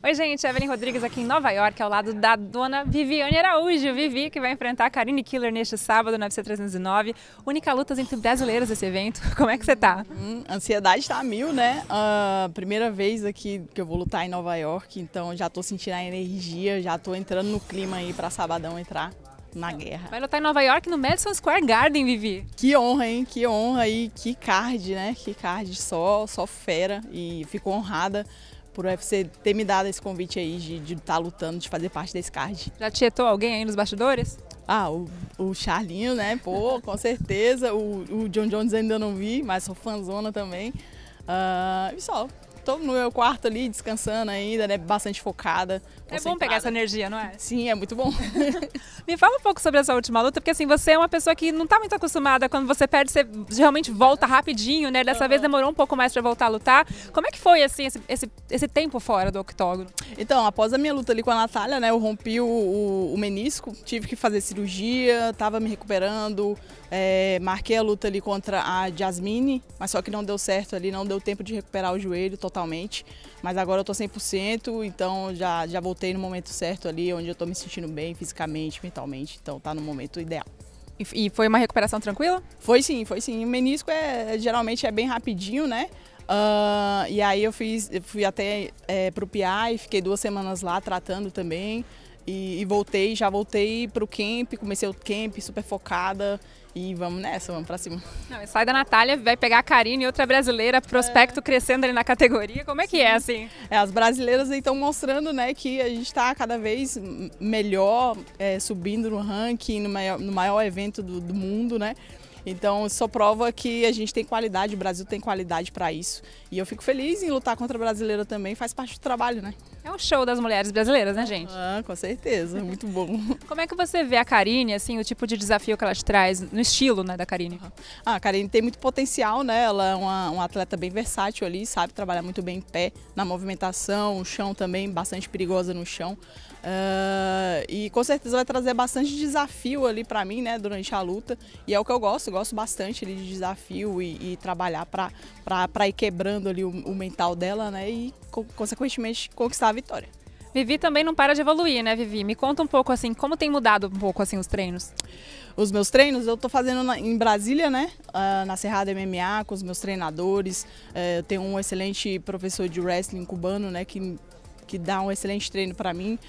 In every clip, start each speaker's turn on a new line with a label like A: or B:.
A: Oi, gente, Evelyn Rodrigues aqui em Nova York, ao lado da dona Viviane Araújo. Vivi, que vai enfrentar a Karine Killer neste sábado no UFC 309. Única luta entre brasileiros desse evento. Como é que você tá?
B: Ansiedade tá a mil, né? Primeira vez aqui que eu vou lutar em Nova York, então já tô sentindo a energia, já tô entrando no clima aí pra sabadão entrar na guerra.
A: Vai lutar em Nova York no Madison Square Garden, Vivi.
B: Que honra, hein? Que honra e que card, né? Que card, só fera, e fico honrada por UFC ter me dado esse convite aí de estar lutando, de fazer parte desse card.
A: Já tietou alguém aí nos bastidores?
B: O Charlinho, né? Pô, com certeza. O John Jones ainda não vi, mas sou fãzona também. E só. Tô no meu quarto ali, descansando ainda, né? Bastante focada.
A: É bom pegar essa energia, não é?
B: Sim, é muito bom.
A: Me fala um pouco sobre essa última luta, porque assim, você é uma pessoa que não tá muito acostumada, quando você perde, você realmente volta rapidinho, né? Dessa vez demorou um pouco mais pra voltar a lutar. Como é que foi, assim, esse tempo fora do octógono?
B: Então, após a minha luta ali com a Natália, né? Eu rompi o menisco, tive que fazer cirurgia, tava me recuperando, marquei a luta ali contra a Jasmine, mas só que não deu certo ali, não deu tempo de recuperar o joelho totalmente. Mas agora eu tô 100%, então já voltei no momento certo ali, onde eu tô me sentindo bem fisicamente, mentalmente, então tá no momento ideal.
A: E foi uma recuperação tranquila?
B: Foi sim, foi sim. O menisco geralmente é bem rapidinho, né? E aí eu fui até pro PI, fiquei 2 semanas lá tratando também. E já voltei pro camp, comecei o camp super focada e vamos nessa, vamos pra cima.
A: Não, sai da Natália, vai pegar a Karine, outra brasileira, prospecto crescendo ali na categoria, como é que é assim?
B: As brasileiras aí estão mostrando, né, que a gente tá cada vez melhor, subindo no ranking, no maior evento do mundo, né? Então, isso só prova que a gente tem qualidade, o Brasil tem qualidade para isso. E eu fico feliz em lutar contra a brasileira também, faz parte do trabalho, né?
A: É um show das mulheres brasileiras, né, gente?
B: Com certeza, muito bom.
A: Como é que você vê a Karine, assim, o tipo de desafio que ela te traz, no estilo, né, da Karine?
B: A Karine tem muito potencial, né? Ela é uma atleta bem versátil ali, sabe trabalhar muito bem em pé, na movimentação, o chão também, bastante perigosa no chão. E com certeza vai trazer bastante desafio ali para mim, né, durante a luta. E é o que eu gosto bastante ali de desafio e trabalhar para ir quebrando ali o mental dela, né, e consequentemente conquistar a vitória.
A: Vivi também não para de evoluir, né, Vivi? Me conta um pouco assim, como tem mudado um pouco assim os treinos?
B: Os meus treinos eu tô fazendo em Brasília, né, na Cerrado MMA, com os meus treinadores. Eu tenho um excelente professor de wrestling cubano, né, que dá um excelente treino para mim.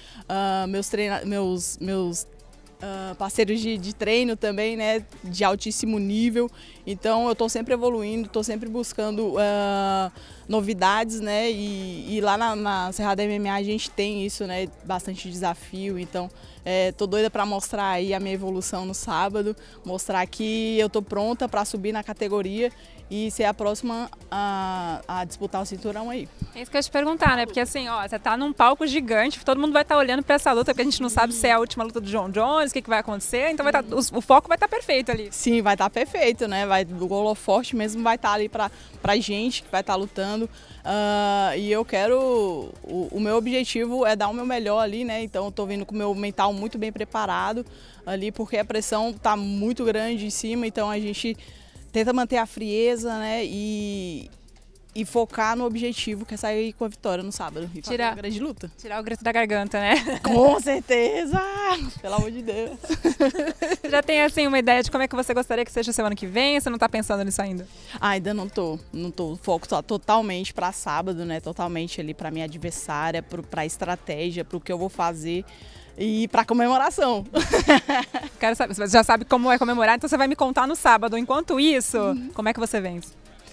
B: Meus parceiros de treino também, né, de altíssimo nível. Então eu estou sempre evoluindo, estou sempre buscando novidades, né, e lá na Cerrado MMA a gente tem isso, né, bastante desafio. Então tô doida para mostrar aí a minha evolução no sábado, mostrar que eu tô pronta para subir na categoria e ser a próxima a disputar o cinturão aí.
A: É isso que eu ia te perguntar, né? Porque assim, ó, você tá num palco gigante, todo mundo vai estar olhando para essa luta, porque a gente não sabe se é a última luta do John Jones, o que vai acontecer, então o foco vai estar perfeito ali.
B: Sim, vai estar perfeito, né? O holoforte mesmo vai estar ali pra gente que vai estar lutando. E eu quero, o meu objetivo é dar o meu melhor ali, né? Então eu tô vindo com o meu mental muito bem preparado ali, porque a pressão tá muito grande em cima, então a gente tenta manter a frieza, né, e focar no objetivo, que é sair com a vitória no sábado e fazer uma grande luta.
A: Tirar o grito da garganta, né?
B: Com certeza! Pelo amor de Deus!
A: Já tem, assim, uma ideia de como é que você gostaria que seja semana que vem? Você não tá pensando nisso ainda?
B: Ainda não tô. O foco tá totalmente para sábado, né, totalmente ali para minha adversária, pra estratégia, pro que eu vou fazer. E para comemoração.
A: Quero saber, você já sabe como é comemorar, então você vai me contar no sábado. Enquanto isso, como é que você vence?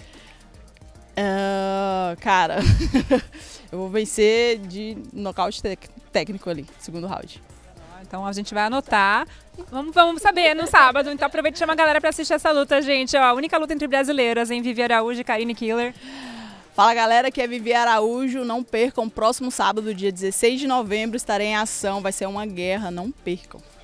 B: Cara, eu vou vencer de nocaute técnico ali, segundo round.
A: Então a gente vai anotar. Vamos saber no sábado. Então aproveita e chama a galera para assistir essa luta, gente. Ó, a única luta entre brasileiras, em Vivi Araújo e Karine Killer.
B: Fala galera, aqui é Vivi Araújo, não percam, próximo sábado, dia 16 de novembro, estarei em ação, vai ser uma guerra, não percam.